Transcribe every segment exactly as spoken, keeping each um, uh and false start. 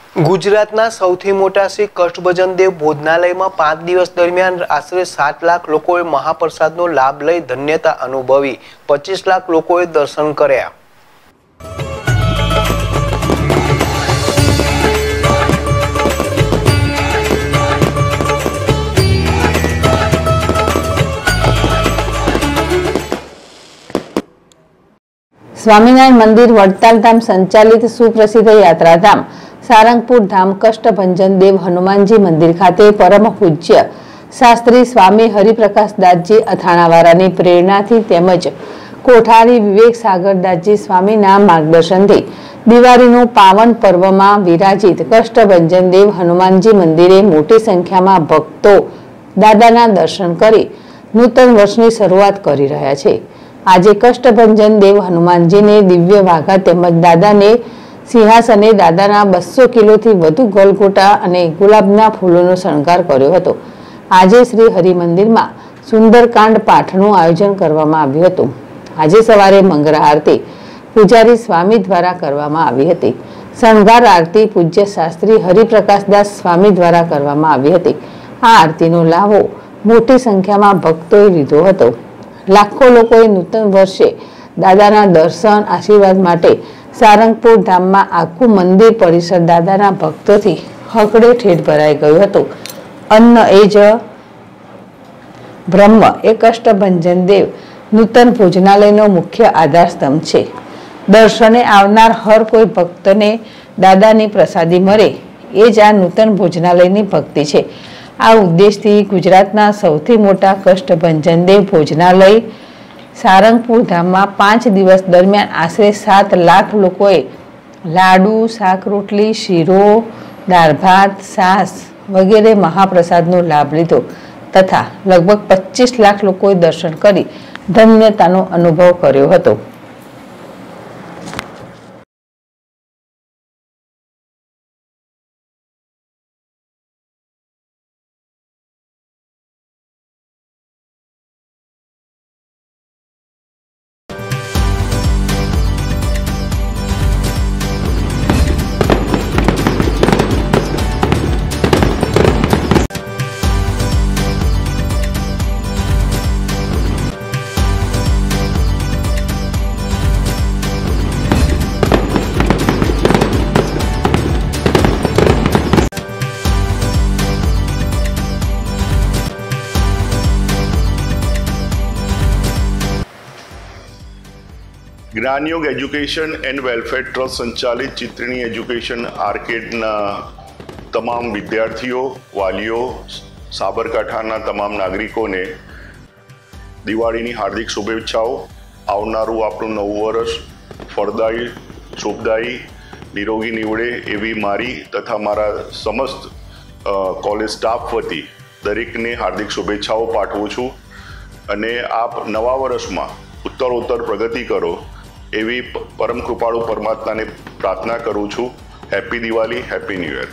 ગુજરાતના સૌથી મોટા શ્રી કષ્ટભંજન દેવ ભોજનાલયમાં પાંચ દિવસ દરમિયાન આશરે સાત લાખ લોકોએ મહાપ્રસાદનો લાભ લઈ ધન્યતા અનુભવી. પચીસ લાખ લોકોએ દર્શન કર્યા. સ્વામિનારાયણ મંદિર વડતાલ ધામ સંચાલિત સુપ્રસિદ્ધ યાત્રાધામ સારંગપુર ધામ કષ્ટભંજન દેવ હનુમાનજી મંદિર ખાતે પરમ પૂજ્ય શાસ્ત્રી સ્વામી હરિપ્રકાશદાસજી અથાણાવાળાની પ્રેરણાથી તેમજ કોઠારી વિવેક સાગરદાસજી સ્વામીના માર્ગદર્શનથી દિવાળીનું પાવન પર્વમાં વિરાજિત કષ્ટભંજન દેવ હનુમાનજી મંદિરે મોટી સંખ્યામાં ભક્તો દાદાના દર્શન કરી નૂતન વર્ષની શરૂઆત કરી રહ્યા છે. આજે કષ્ટભંજન દેવ હનુમાનજીને દિવ્ય વાઘા તેમજ દાદાને સિંહાસને દાદાના બસો કિલોથી વધુ ગલગોટા અને ગુલાબના ફૂલોનો શણગાર કર્યો હતો. આજે શ્રી હરિમંદિરમાં સુંદરકાંડ પાઠનું આયોજન કરવામાં આવ્યું હતું. આજે સવારે મંગળા આરતી પૂજારી સ્વામી દ્વારા કરવામાં આવી હતી. શણગાર આરતી પૂજ્ય શાસ્ત્રી હરિપ્રકાશદાસ સ્વામી દ્વારા કરવામાં આવી હતી. આ આરતીનો લાભો મોટી સંખ્યામાં ભક્તોએ લીધો હતો. લાખો લોકોએ નૂતન વર્ષે દાદાના દર્શન આશીર્વાદ માટે સારંગપુર ધામમાં આખું મંદિર પરિસર દાદાના ભક્તોથી હકડે ઠેઠ ભરાઈ ગયું હતું. અન્ન એ જ બ્રહ્મ એ કષ્ટભંજન દેવ નૂતન ભોજનાલયનો મુખ્ય આધાર સ્તંભ છે. દર્શને આવનાર હર કોઈ ભક્તને દાદાની પ્રસાદી મળે એ જ આ નૂતન ભોજનાલયની ભક્તિ છે. આ ઉદ્દેશથી ગુજરાતના સૌથી મોટા કષ્ટભંજન દેવ ભોજનાલય સારંગપુર ધામમાં પાંચ દિવસ દરમિયાન આશરે સાત લાખ લોકોએ લાડુ, શાક રોટલી, શીરો, દાળ ભાત, છાશ વગેરે મહાપ્રસાદનો લાભ લીધો તથા લગભગ પચીસ લાખ લોકોએ દર્શન કરી ધન્યતાનો અનુભવ કર્યો હતો. Gyanyog education and welfare trust સંચાલિત ચિત્રણી એજ્યુકેશન આર્કેડના તમામ વિદ્યાર્થીઓ, વાલીઓ, સાબરકાંઠાના તમામ નાગરિકોને દિવાળીની હાર્દિક શુભેચ્છાઓ. આવનારું આપણું નવું વર્ષ ફળદાયી, શુભદાયી, નિરોગી નીવડે એવી મારી તથા મારા સમસ્ત કોલેજ સ્ટાફ વતી દરેકને હાર્દિક શુભેચ્છાઓ પાઠવું છું અને આપ નવા વર્ષમાં ઉત્તરોત્તર પ્રગતિ કરો એવી પરમ કૃપાળુ પરમાત્માને પ્રાર્થના કરું છું. Happy Diwali, happy new year.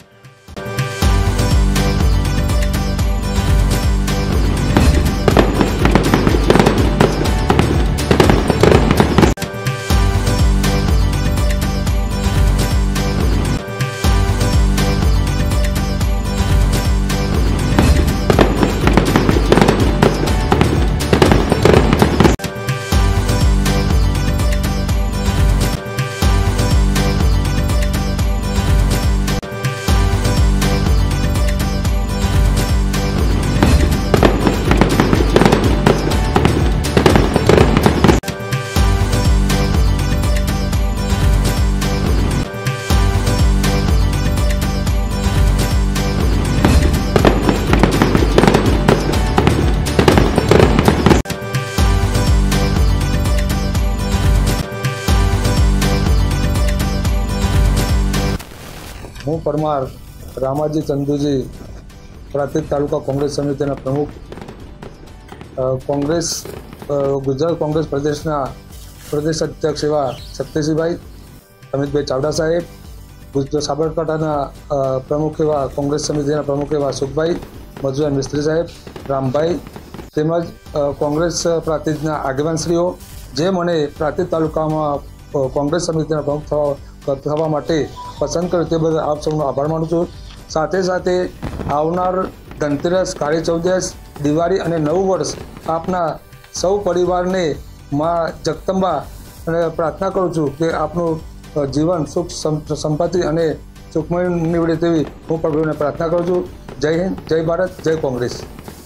હું પરમાર રામાજી ચંદુજી પ્રાંતિજ તાલુકા કોંગ્રેસ સમિતિના પ્રમુખ, કોંગ્રેસ ગુજરાત કોંગ્રેસ પ્રદેશના પ્રદેશ અધ્યક્ષ એવા શક્તિસિંહભાઈ, અમિતભાઈ ચાવડા સાહેબ, સાબરકાંઠાના પ્રમુખ એવા કોંગ્રેસ સમિતિના પ્રમુખ એવા સુખભાઈ, મજુઆ મિસ્ત્રી સાહેબ, રામભાઈ તેમજ કોંગ્રેસ પ્રાંતિજના આગેવાનશ્રીઓ જે મને પ્રાંતિજ તાલુકામાં કોંગ્રેસ સમિતિના પ્રમુખ થવા થવા માટે પસંદ કર્યું તે બદલ આપ સૌનો આભાર માનું છું। સાથે સાથે આવનાર ધનતેરસ, કાળી ચૌદસ, દિવાળી અને નવું વર્ષ આપના સૌ પરિવારને માં જગદંબા અને પ્રાર્થના કરું છું કે આપનું જીવન સુખ સંપત્તિ અને સુખમય નીવડે તેવી હું પ્રભુને પ્રાર્થના કરું છું। જય હિન્દ, જય ભારત, જય કોંગ્રેસ।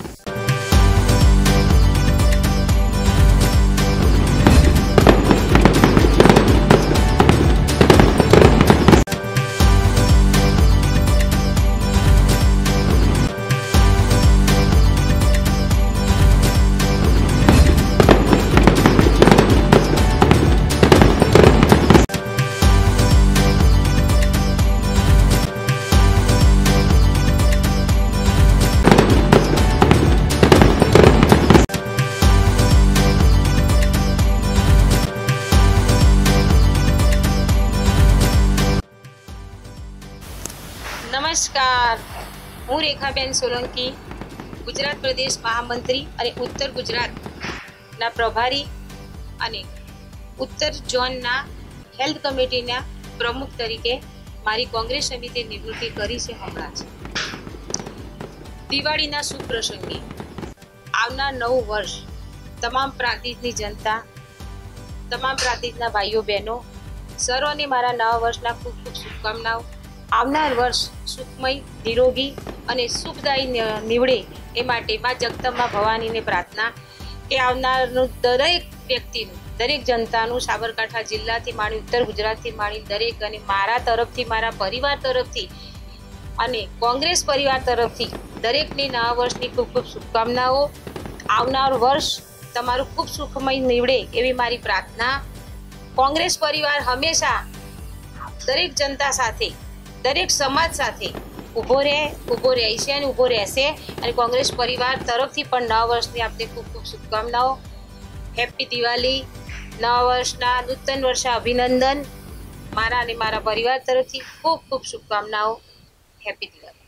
નમસ્કાર, હું રેખાબેન સોલંકી, ગુજરાત પ્રદેશ મહામંત્રી અને ઉત્તર ગુજરાતના પ્રભારી અને ઉત્તર ઝોનના હેલ્થ કમિટીના પ્રમુખ તરીકે મારી કોંગ્રેસ સમિતિ નિવૃત્તિ કરી છે હમણાં જ। દિવાળીના શુભ પ્રસંગે આવનાર નવું વર્ષ તમામ પ્રાંતિજની જનતા, તમામ પ્રાંતિજના ભાઈઓ બહેનો સર્વને મારા નવા વર્ષના ખૂબ ખૂબ શુભકામનાઓ। આવનાર વર્ષ સુખમય, નિરોગી અને સુખદાયી નીવડે એ માટે મા જગદંબા ભવાનીને પ્રાર્થના કે આવનારનું દરેક વ્યક્તિનું, દરેક જનતાનું સાબરકાંઠા જિલ્લાથી માંડી ઉત્તર ગુજરાતથી માંડી દરેક અને મારા તરફથી, મારા પરિવાર તરફથી અને કોંગ્રેસ પરિવાર તરફથી દરેકને નવા વર્ષની ખૂબ ખૂબ શુભકામનાઓ। આવનાર વર્ષ તમારું ખૂબ સુખમય નીવડે એવી મારી પ્રાર્થના। કોંગ્રેસ પરિવાર હંમેશા દરેક જનતા સાથે, દરેક સમાજ સાથે ઊભો રહે, ઊભો રહેશે અને ઊભો રહેશે અને કોંગ્રેસ પરિવાર તરફથી પણ નવા વર્ષની આપને ખૂબ ખૂબ શુભકામનાઓ। હેપી દિવાળી, નવા વર્ષના નૂતન વર્ષા અભિનંદન। મારા અને મારા પરિવાર તરફથી ખૂબ ખૂબ શુભકામનાઓ। હેપી દિવાળી।